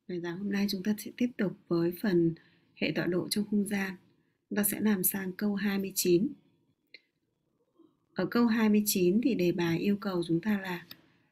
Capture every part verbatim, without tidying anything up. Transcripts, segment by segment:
Bài giảng hôm nay chúng ta sẽ tiếp tục với phần hệ tọa độ trong không gian. Chúng ta sẽ làm sang câu hai mươi chín. Ở câu hai mươi chín thì đề bài yêu cầu chúng ta là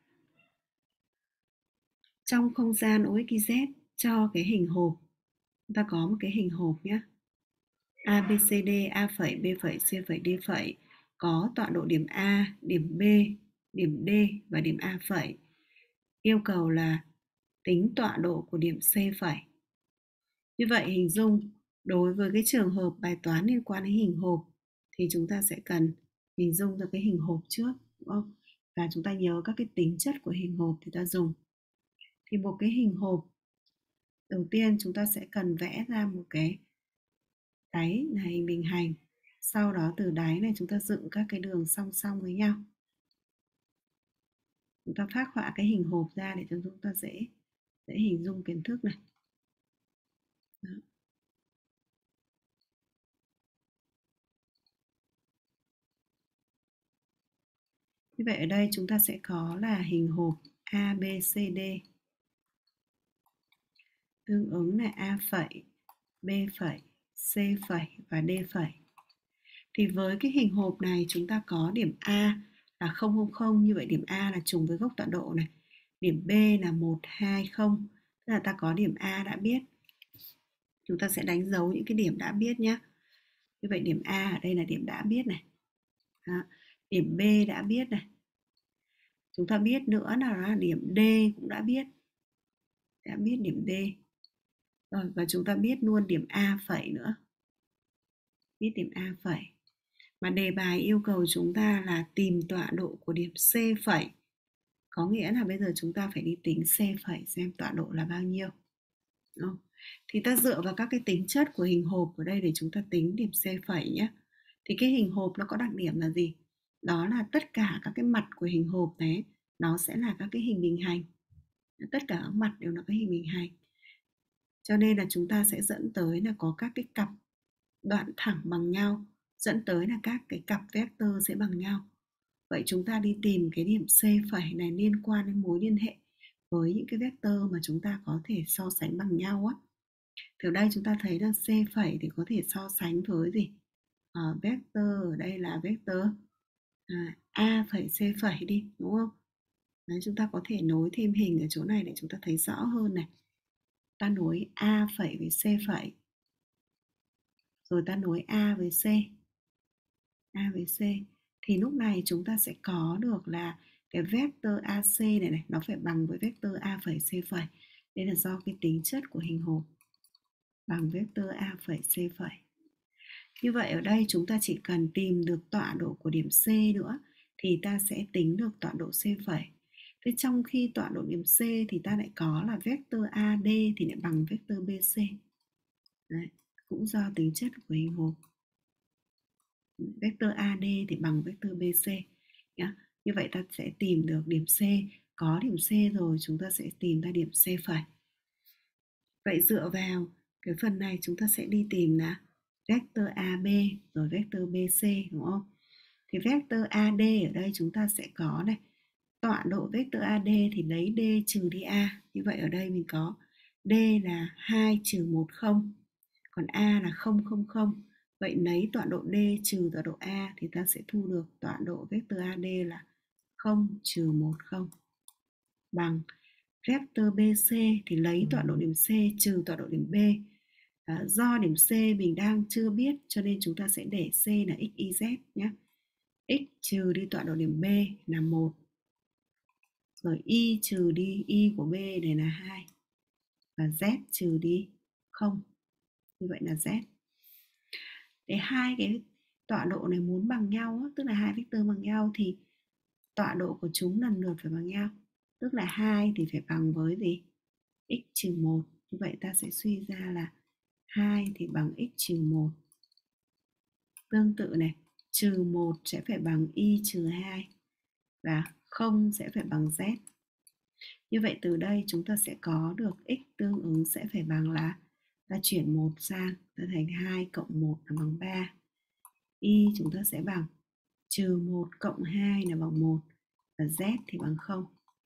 trong không gian O X Y Z cho cái hình hộp. Chúng ta có một cái hình hộp nhé. A, B, C, D, A phẩy, B phẩy, C phẩy, D phẩy có tọa độ điểm A, điểm B, điểm D và điểm A phẩy. Yêu cầu là tính tọa độ của điểm C phẩy. Như vậy hình dung đối với cái trường hợp bài toán liên quan đến hình hộp thì chúng ta sẽ cần hình dung ra cái hình hộp trước, đúng không? Và chúng ta nhớ các cái tính chất của hình hộp thì ta dùng. Thì một cái hình hộp đầu tiên chúng ta sẽ cần vẽ ra một cái đáy là hình bình hành. Sau đó từ đáy này chúng ta dựng các cái đường song song với nhau. Chúng ta phác họa cái hình hộp ra để cho chúng ta dễ dễ hình dung kiến thức này. Đó. Như vậy ở đây chúng ta sẽ có là hình hộp A, B, C, D. Tương ứng là A phẩy, B phẩy, C phẩy và D phẩy. Thì với cái hình hộp này chúng ta có điểm A là không không không, như vậy điểm A là trùng với gốc tọa độ này. Điểm B là một hai không, tức là ta có điểm A đã biết. Chúng ta sẽ đánh dấu những cái điểm đã biết nhé. Như vậy điểm A ở đây là điểm đã biết này. Đó. Điểm B đã biết này. Chúng ta biết nữa là điểm D cũng đã biết. Đã biết điểm D. Rồi, và chúng ta biết luôn điểm A phẩy nữa. Biết điểm A phẩy. Mà đề bài yêu cầu chúng ta là tìm tọa độ của điểm C phẩy. Có nghĩa là bây giờ chúng ta phải đi tính C phẩy xem tọa độ là bao nhiêu. Đúng không? Thì ta dựa vào các cái tính chất của hình hộp ở đây để chúng ta tính điểm C phẩy nhé. Thì cái hình hộp nó có đặc điểm là gì? Đó là tất cả các cái mặt của hình hộp đấy nó sẽ là các cái hình bình hành. Tất cả các mặt đều là cái hình bình hành. Cho nên là chúng ta sẽ dẫn tới là có các cái cặp đoạn thẳng bằng nhau, dẫn tới là các cái cặp vectơ sẽ bằng nhau. Vậy chúng ta đi tìm cái điểm C phẩy này liên quan đến mối liên hệ với những cái vectơ mà chúng ta có thể so sánh bằng nhau á. Từ đây chúng ta thấy là C phẩy thì có thể so sánh với gì? À, vectơ ở đây là vectơ à, A phẩy C phẩy đi, đúng không? Đấy, chúng ta có thể nối thêm hình ở chỗ này để chúng ta thấy rõ hơn này. Ta nối A phẩy với C phẩy. Rồi ta nối A với C. A với C. Thì lúc này chúng ta sẽ có được là cái vectơ A C này này nó phải bằng với vectơ A phẩy C phẩy. Đây là do cái tính chất của hình hộp bằng vectơ A phẩy C phẩy. Như vậy ở đây chúng ta chỉ cần tìm được tọa độ của điểm C nữa thì ta sẽ tính được tọa độ C phẩy. Thế trong khi tọa độ điểm C thì ta lại có là vectơ A D thì lại bằng vectơ B C. Đấy, cũng do tính chất của hình hộp. Vectơ A D thì bằng vectơ B C. Nhá. Như vậy ta sẽ tìm được điểm C. Có điểm C rồi chúng ta sẽ tìm ra điểm C phẩy. Vậy dựa vào cái phần này chúng ta sẽ đi tìm là vectơ A B rồi vectơ B C, đúng không? Thì vectơ A D ở đây chúng ta sẽ có này. Tọa độ vectơ A D thì lấy D trừ đi A. Như vậy ở đây mình có D là hai trừ một không. Còn A là không không không. Vậy lấy tọa độ D trừ tọa độ A thì ta sẽ thu được tọa độ vectơ A D là không trừ một không. Bằng vectơ B C thì lấy tọa độ điểm C trừ tọa độ điểm B. À, do điểm C mình đang chưa biết cho nên chúng ta sẽ để C là x, y, z nhé. X trừ đi tọa độ điểm B là một. Rồi y trừ đi y của B này là hai. Và z trừ đi không. Như vậy là z. Để hai cái tọa độ này muốn bằng nhau, tức là hai vectơ bằng nhau thì tọa độ của chúng lần lượt phải bằng nhau. Tức là hai thì phải bằng với gì? X trừ một. Như vậy ta sẽ suy ra là hai thì bằng x trừ một. Tương tự này, trừ một sẽ phải bằng y trừ hai. Và không sẽ phải bằng z. Như vậy từ đây chúng ta sẽ có được x tương ứng sẽ phải bằng là ta chuyển một sang, ta thành hai cộng một là bằng ba. Y chúng ta sẽ bằng trừ một cộng hai là bằng một. Và z thì bằng không.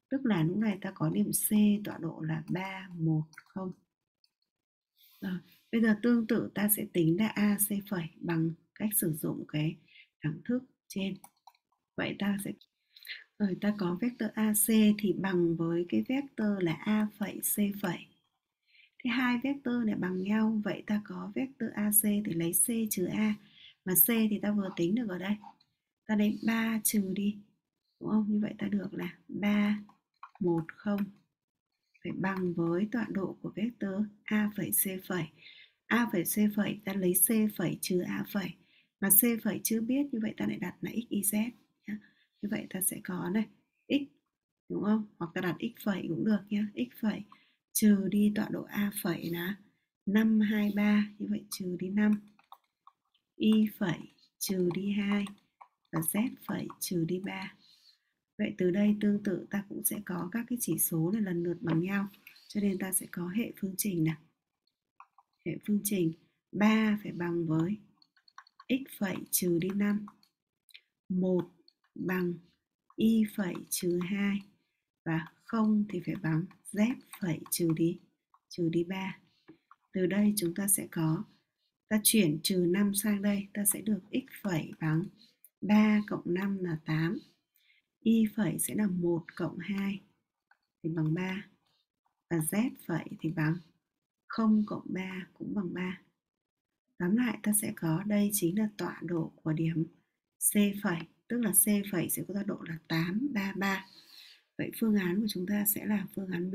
Tức là lúc này ta có điểm C tọa độ là ba, một, không. Rồi, bây giờ tương tự ta sẽ tính ra a xê phẩy bằng cách sử dụng cái đẳng thức trên. Vậy ta sẽ rồi ta có vectơ a xê thì bằng với cái vectơ là A phẩy C phẩy. Thế hai vectơ này bằng nhau, vậy ta có vectơ a xê thì lấy C trừ A. Mà C thì ta vừa tính được ở đây. Ta lấy ba trừ đi. Đúng không? Như vậy ta được là ba, một, không phải bằng với tọa độ của vectơ A phẩy C phẩy. A phẩy C phẩy ta lấy C phẩy trừ A phẩy. Mà C phẩy chưa biết, như vậy ta lại đặt là x, y, z. Như vậy ta sẽ có này x, đúng không? Hoặc ta đặt x phẩy cũng được nhé. X phẩy trừ đi tọa độ A phẩy là năm, hai, ba. Như vậy trừ đi năm. Y phẩy trừ đi hai. Và Z phẩy trừ đi ba. Vậy từ đây tương tự ta cũng sẽ có các cái chỉ số này lần lượt bằng nhau. Cho nên ta sẽ có hệ phương trình này. Hệ phương trình ba phải bằng với x phẩy trừ đi năm. một bằng y phẩy trừ hai. Và không thì phải bằng z phẩy trừ đi trừ đi ba. Từ đây chúng ta sẽ có, ta chuyển trừ năm sang đây, ta sẽ được x phẩy bằng ba cộng năm là tám. Y phẩy sẽ là một cộng hai thì bằng ba. Và z phẩy thì bằng không cộng ba cũng bằng ba. Tóm lại ta sẽ có đây chính là tọa độ của điểm C phẩy, tức là C phẩy sẽ có tọa độ là tám, ba, ba. Vậy phương án của chúng ta sẽ là phương án B.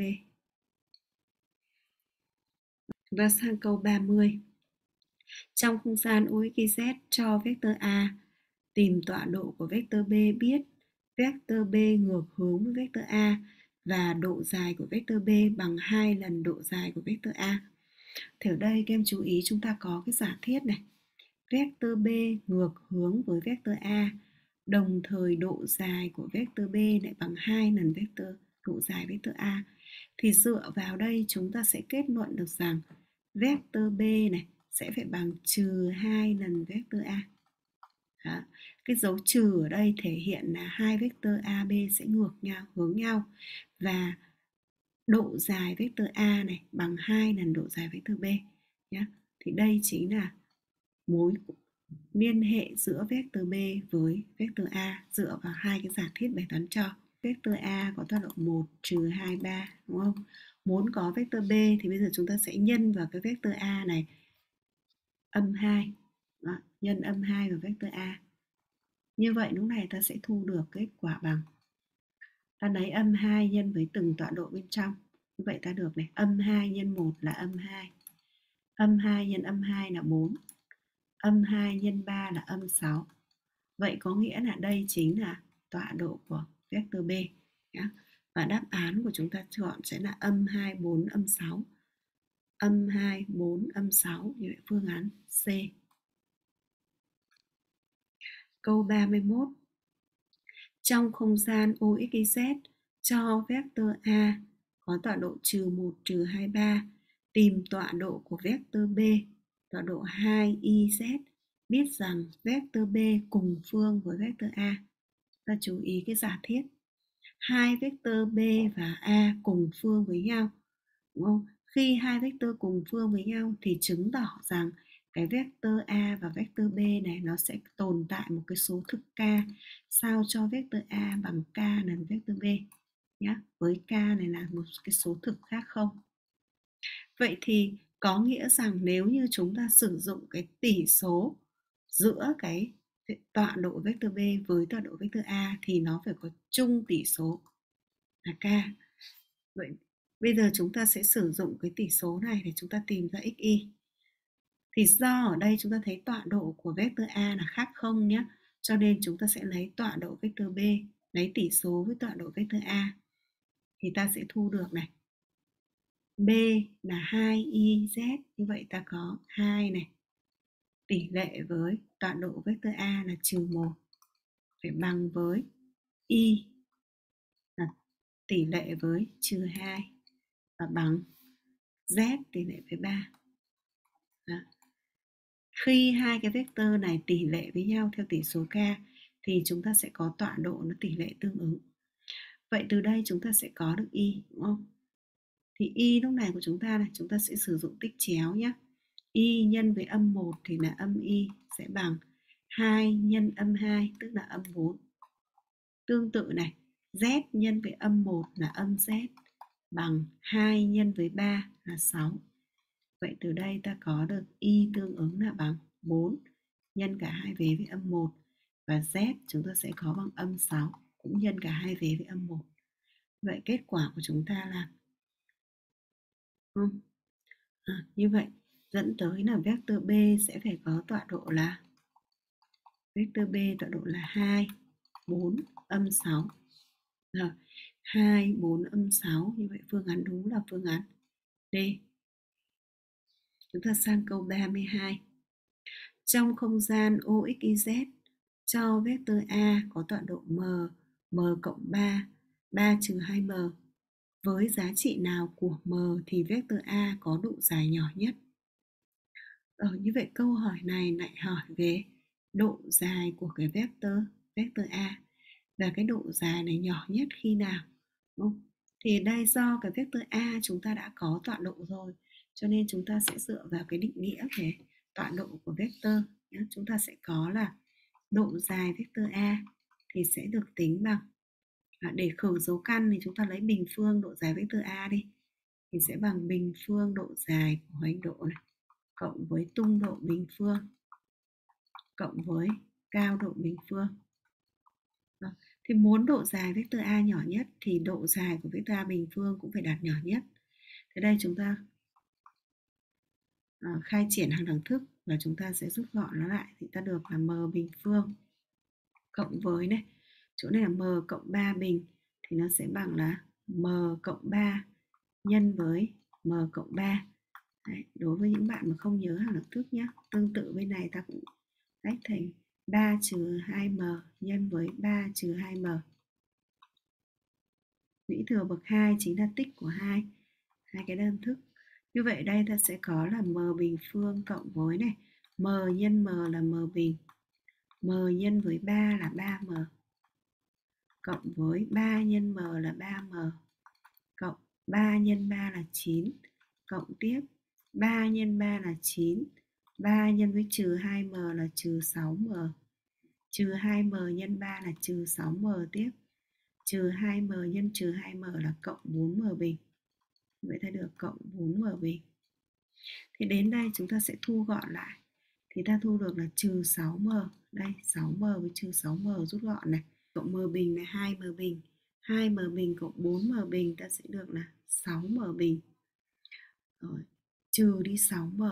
Chúng ta sang câu ba mươi. Trong không gian u ích y z cho vectơ A tìm tọa độ của vectơ B, biết vectơ B ngược hướng với vectơ A và độ dài của vectơ B bằng hai lần độ dài của vectơ A. Thì ở đây các em chú ý chúng ta có cái giả thiết này. Vectơ B ngược hướng với vectơ A, đồng thời độ dài của vectơ B lại bằng hai lần vectơ độ dài vectơ A. Thì dựa vào đây chúng ta sẽ kết luận được rằng vectơ B này sẽ phải bằng trừ hai lần vectơ A. Đó. Cái dấu trừ ở đây thể hiện là hai vectơ a bê sẽ ngược nhau, hướng nhau, và độ dài vectơ A này bằng hai lần độ dài vectơ B nhé. Thì đây chính là mối liên hệ giữa vectơ B với vectơ A dựa vào hai cái giả thiết bài toán cho. Vectơ A có tọa độ một, trừ hai, ba, đúng không? Muốn có vectơ B thì bây giờ chúng ta sẽ nhân vào cái vectơ A này âm hai. Đó, nhân âm hai vào vectơ A. Như vậy lúc này ta sẽ thu được kết quả bằng, ta lấy âm hai nhân với từng tọa độ bên trong. Như vậy ta được này, âm hai nhân một là âm hai. Âm hai nhân âm hai là bốn. Âm hai nhân ba là âm sáu. Vậy có nghĩa là đây chính là tọa độ của vectơ B nhé. Và đáp án của chúng ta chọn sẽ là âm hai, bốn, âm sáu. Âm hai, bốn, âm sáu. Như vậy phương án C. Câu ba mươi mốt. Trong không gian u ích y z cho vectơ A có tọa độ trừ một, trừ hai, ba, tìm tọa độ của vectơ B, tọa độ hai y z, biết rằng vectơ B cùng phương với vectơ A. Ta chú ý cái giả thiết. Hai vectơ B và A cùng phương với nhau, đúng không? Khi hai vectơ cùng phương với nhau thì chứng tỏ rằng cái vectơ A và vectơ B này nó sẽ tồn tại một cái số thực k sao cho vectơ A bằng k lần vectơ B nhé. Với k này là một cái số thực khác không. Vậy thì có nghĩa rằng nếu như chúng ta sử dụng cái tỷ số giữa cái tọa độ vectơ B với tọa độ vectơ A thì nó phải có chung tỷ số là k. Vậy bây giờ chúng ta sẽ sử dụng cái tỷ số này để chúng ta tìm ra xy. Thì do ở đây chúng ta thấy tọa độ của vectơ A là khác không nhé. Cho nên chúng ta sẽ lấy tọa độ vectơ B, lấy tỷ số với tọa độ vectơ A. Thì ta sẽ thu được này. B là hai y z, như vậy ta có hai này. Tỷ lệ với tọa độ vectơ A là trừ một, phải bằng với y là tỷ lệ với trừ hai, và bằng z tỷ lệ với ba. Đó. Khi hai cái vectơ này tỷ lệ với nhau theo tỷ số k thì chúng ta sẽ có tọa độ nó tỷ lệ tương ứng. Vậy từ đây chúng ta sẽ có được y, đúng không? Thì y lúc này của chúng ta này, chúng ta sẽ sử dụng tích chéo nhé. Y nhân với âm một thì là âm y sẽ bằng hai nhân âm hai, tức là âm bốn. Tương tự này, z nhân với âm một là âm z bằng hai nhân với ba là sáu. Vậy từ đây ta có được y tương ứng là bằng bốn nhân cả hai vế với âm một, và z chúng ta sẽ có bằng âm sáu cũng nhân cả hai vế với âm một. Vậy kết quả của chúng ta là ừ. à, như vậy dẫn tới là vector B sẽ phải có tọa độ là vector B tọa độ là hai, bốn, âm sáu. Rồi, hai, bốn, âm sáu. Như vậy phương án đúng là phương án D. Chúng ta sang câu ba mươi hai. Trong không gian O X Y Z cho vector A có tọa độ m, m cộng ba, ba trừ hai m. Với giá trị nào của m thì vector A có độ dài nhỏ nhất? Ờ, như vậy câu hỏi này lại hỏi về độ dài của cái vector vector A, và cái độ dài này nhỏ nhất khi nào, đúng không? Thì đây do cái vector A chúng ta đã có tọa độ rồi, cho nên chúng ta sẽ dựa vào cái định nghĩa về tọa độ của vector. Chúng ta sẽ có là độ dài vector A thì sẽ được tính bằng, để khử dấu căn thì chúng ta lấy bình phương độ dài vector A đi, thì sẽ bằng bình phương độ dài của hoành độ này cộng với tung độ bình phương cộng với cao độ bình phương. Đó. Thì muốn độ dài vector A nhỏ nhất thì độ dài của vector A bình phương cũng phải đạt nhỏ nhất. Thế đây chúng ta uh, khai triển hàng đẳng thức và chúng ta sẽ rút gọn nó lại, thì ta được là m bình phương cộng với này, chỗ này là m cộng ba bình thì nó sẽ bằng là m cộng ba nhân với m cộng ba. Đấy, đối với những bạn mà không nhớ hàng đẳng thức nhé, tương tự bên này ta cũng tách thành ba trừ hai m nhân với ba trừ hai m. Lũy thừa bậc hai chính là tích của hai hai cái đơn thức. Như vậy đây ta sẽ có là m bình phương cộng với này, m nhân m là m bình, m nhân với ba là ba m, cộng với ba nhân m là ba m, cộng ba nhân ba là chín, cộng tiếp ba nhân ba là chín, ba nhân với trừ hai m là trừ sáu m, trừ hai m nhân ba là trừ sáu m tiếp, trừ hai m nhân trừ hai m là cộng bốn m bình. Vậy ta được cộng bốn m bình. Thì đến đây chúng ta sẽ thu gọn lại. Thì ta thu được là trừ sáu m. Đây, sáu m với trừ sáu m rút gọn này. Cộng m bình là hai m bình. hai m bình cộng bốn m bình ta sẽ được là sáu m bình. Rồi, trừ đi sáu m.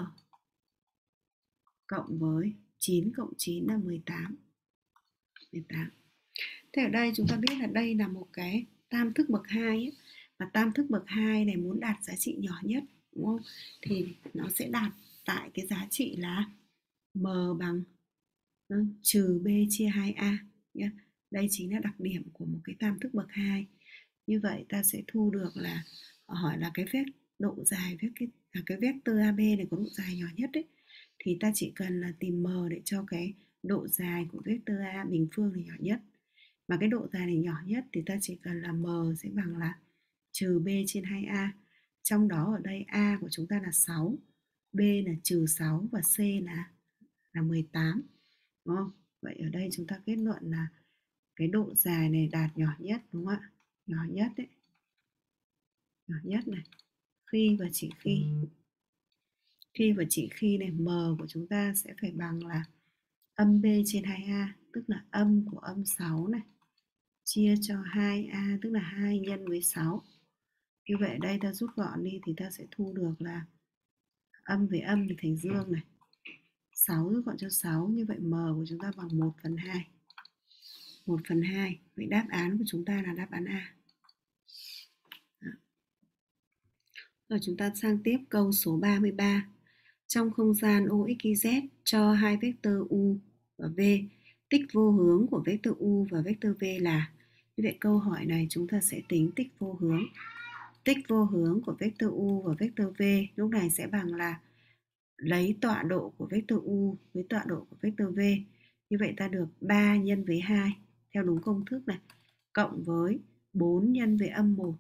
Cộng với chín cộng chín là mười tám. mười tám. Thế ở đây chúng ta biết là đây là một cái tam thức bậc hai ấy. Và tam thức bậc hai này muốn đạt giá trị nhỏ nhất, đúng không? Thì nó sẽ đạt tại cái giá trị là m bằng ừ, trừ b chia hai a nhé. Đây chính là đặc điểm của một cái tam thức bậc hai. Như vậy ta sẽ thu được là hỏi là cái vec độ dài vec cái là cái vector a bê này có độ dài nhỏ nhất ấy, thì ta chỉ cần là tìm m để cho cái độ dài của vector A bình phương này nhỏ nhất. Mà cái độ dài này nhỏ nhất thì ta chỉ cần là m sẽ bằng là trừ b trên hai a. Trong đó ở đây a của chúng ta là sáu, b là trừ sáu và c là là mười tám. Đúng không? Vậy ở đây chúng ta kết luận là cái độ dài này đạt nhỏ nhất, đúng không ạ? Nhỏ nhất đấy. Nhỏ nhất này. Khi và chỉ khi. Khi và chỉ khi này m của chúng ta sẽ phải bằng là âm b trên hai a, tức là âm của âm sáu này chia cho hai a, tức là hai nhân với sáu. Như vậy đây ta rút gọn đi thì ta sẽ thu được là âm với âm thì thành dương này. sáu rút gọn cho sáu, như vậy m của chúng ta bằng một phần hai. một phần hai. Vậy đáp án của chúng ta là đáp án A. Đó. Rồi chúng ta sang tiếp câu số ba mươi ba. Trong không gian O X Y Z cho hai vector U và V, tích vô hướng của vector U và vector V là. Như vậy câu hỏi này chúng ta sẽ tính tích vô hướng. Tích vô hướng của vector U và vector V lúc này sẽ bằng là lấy tọa độ của vector U với tọa độ của vector V. Như vậy ta được ba nhân với hai theo đúng công thức này, cộng với bốn nhân với âm một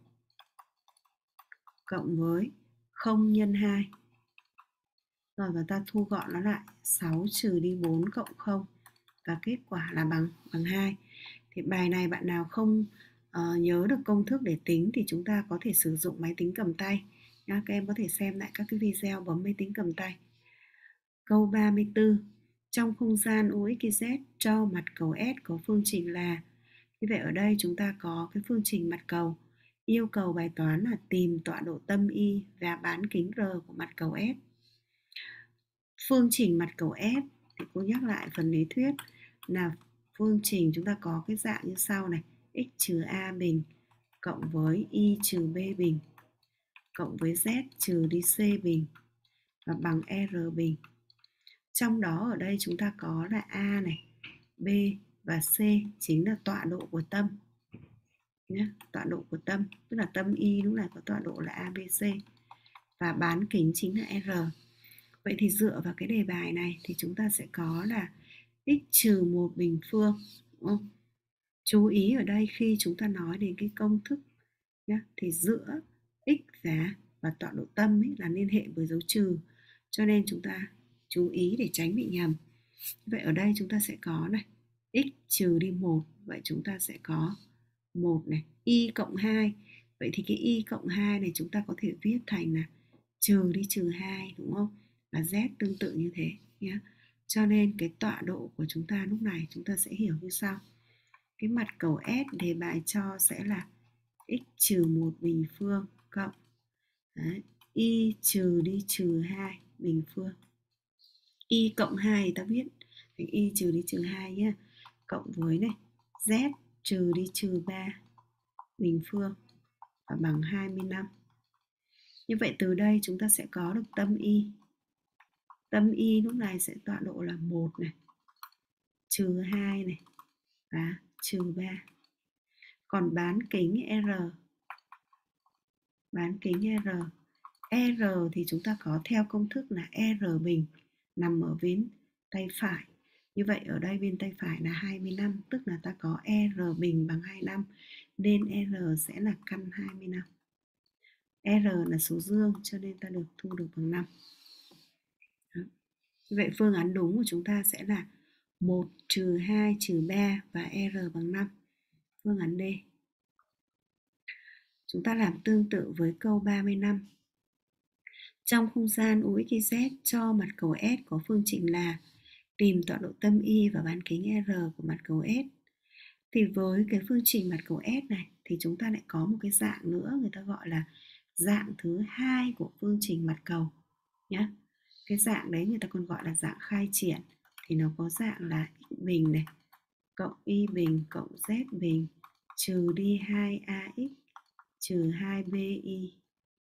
cộng với không nhân hai. Rồi và ta thu gọn nó lại, sáu trừ đi bốn cộng không, và kết quả là bằng bằng hai. Thì bài này bạn nào không uh, nhớ được công thức để tính thì chúng ta có thể sử dụng máy tính cầm tay. Nha, các em có thể xem lại các cái video bấm máy tính cầm tay. Câu ba mươi tư. Trong không gian u ích z cho mặt cầu S có phương trình là. Như vậy ở đây chúng ta có cái phương trình mặt cầu. Yêu cầu bài toán là tìm tọa độ tâm Y và bán kính R của mặt cầu S. Phương trình mặt cầu S thì cô nhắc lại phần lý thuyết là phương trình chúng ta có cái dạng như sau này: x trừ a bình cộng với y trừ b bình cộng với z trừ đi c bình và bằng r bình. Trong đó ở đây chúng ta có là a này, b và c chính là tọa độ của tâm nhé, tọa độ của tâm, tức là tâm y lúc này có tọa độ là a, b, c và bán kính chính là r. Vậy thì dựa vào cái đề bài này thì chúng ta sẽ có là x trừ một bình phương, đúng không? Chú ý ở đây khi chúng ta nói đến cái công thức nhé, thì giữa x giá và tọa độ tâm ấy là liên hệ với dấu trừ, cho nên chúng ta chú ý để tránh bị nhầm. Vậy ở đây chúng ta sẽ có này, x trừ đi một, vậy chúng ta sẽ có một này, y cộng hai. Vậy thì cái y cộng hai này chúng ta có thể viết thành là trừ đi trừ hai, đúng không? Là z tương tự như thế nhé. Cho nên cái tọa độ của chúng ta lúc này chúng ta sẽ hiểu như sau. Cái mặt cầu S đề bài cho sẽ là x trừ một bình phương cộng đấy, y trừ đi trừ hai bình phương. Y cộng hai thì ta viết thành y trừ đi trừ hai nhé, cộng với này z trừ đi trừ ba bình phương và bằng hai mươi lăm. Như vậy từ đây chúng ta sẽ có được tâm y. Tâm y lúc này sẽ tọa độ là một này, trừ hai này và trừ ba. Còn bán kính R, bán kính R, R thì chúng ta có theo công thức là R bình nằm ở bên tay phải. Như vậy ở đây bên tay phải là hai mươi lăm, tức là ta có R bình bằng hai mươi lăm, nên R sẽ là căn hai mươi lăm. R là số dương cho nên ta được thu được bằng năm. Đó. Như vậy phương án đúng của chúng ta sẽ là một trừ hai trừ ba và R bằng năm. Phương án D. Chúng ta làm tương tự với câu ba mươi lăm. Trong không gian u ích z cho mặt cầu S có phương trình là tìm tọa độ tâm Y và bán kính R của mặt cầu S. Thì với cái phương trình mặt cầu S này thì chúng ta lại có một cái dạng nữa, người ta gọi là dạng thứ hai của phương trình mặt cầu nhé. Cái dạng đấy người ta còn gọi là dạng khai triển. Thì nó có dạng là x bình này cộng y bình cộng z bình trừ đi hai a x trừ hai b y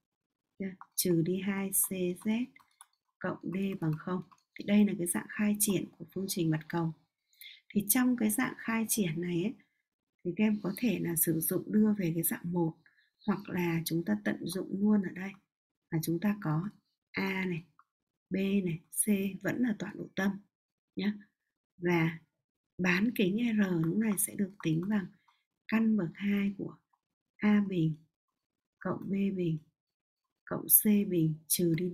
trừ đi hai c z cộng d bằng không. Thì đây là cái dạng khai triển của phương trình mặt cầu. Thì trong cái dạng khai triển này ấy, thì các em có thể là sử dụng đưa về cái dạng một, hoặc là chúng ta tận dụng luôn ở đây là chúng ta có a này, b này, c vẫn là tọa độ tâm nhé. Và bán kính R lúc này sẽ được tính bằng căn bậc hai của a bình cộng b bình cộng c bình trừ đi d.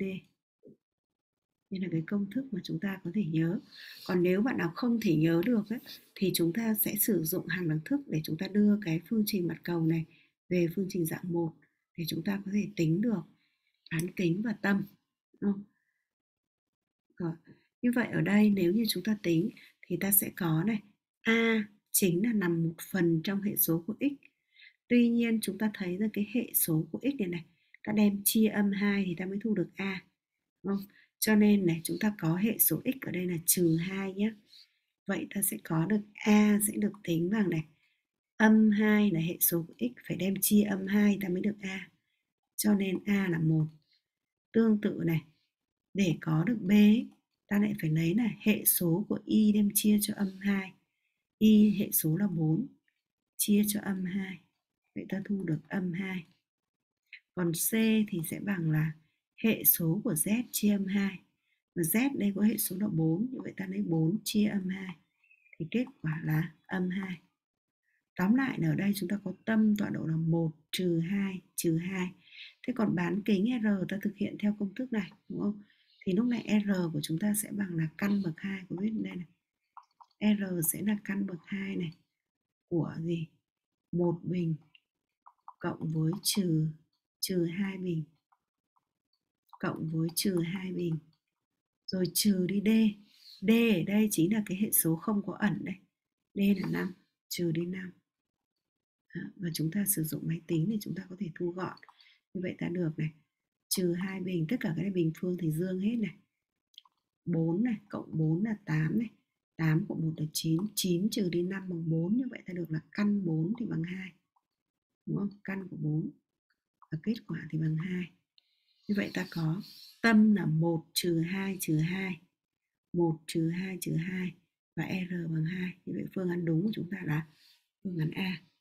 Đây là cái công thức mà chúng ta có thể nhớ. Còn nếu bạn nào không thể nhớ được ấy, thì chúng ta sẽ sử dụng hàng đẳng thức để chúng ta đưa cái phương trình mặt cầu này về phương trình dạng một để chúng ta có thể tính được bán kính và tâm. Đúng không? Như vậy ở đây nếu như chúng ta tính thì ta sẽ có này, a chính là nằm một phần trong hệ số của x. Tuy nhiên chúng ta thấy là cái hệ số của x này này, ta đem chia âm hai thì ta mới thu được a. Đúng không? Cho nên này chúng ta có hệ số x ở đây là trừ hai nhé. Vậy ta sẽ có được a sẽ được tính bằng này, âm hai là hệ số của x, phải đem chia âm hai ta mới được a. Cho nên a là một. Tương tự này, để có được b ta lại phải lấy là hệ số của y đem chia cho âm hai. Y hệ số là bốn, chia cho âm hai. Vậy ta thu được âm hai. Còn c thì sẽ bằng là hệ số của z chia âm hai. Và z đây có hệ số là bốn, như vậy ta lấy bốn chia âm hai. Thì kết quả là âm hai. Tóm lại là ở đây chúng ta có tâm tọa độ là một trừ hai trừ hai. Thế còn bán kính R ta thực hiện theo công thức này, đúng không? Thì lúc này R của chúng ta sẽ bằng là căn bậc hai, có viết đây này. R sẽ là căn bậc hai này của gì? một bình cộng với trừ trừ hai bình cộng với trừ hai bình. Rồi trừ đi D. D ở đây chính là cái hệ số không có ẩn đây. D là năm, trừ đi năm. Và chúng ta sử dụng máy tính thì chúng ta có thể thu gọn. Như vậy ta được này, trừ hai bình, tất cả cái này bình phương thì dương hết này. bốn này, cộng bốn là tám này. tám cộng một là chín, chín trừ đi năm bằng bốn, như vậy ta được là căn bốn thì bằng hai. Đúng không? Căn của bốn và kết quả thì bằng hai. Như vậy ta có tâm là một trừ hai trừ hai, một trừ hai trừ hai và R bằng hai. Như vậy phương án đúng của chúng ta là phương án A.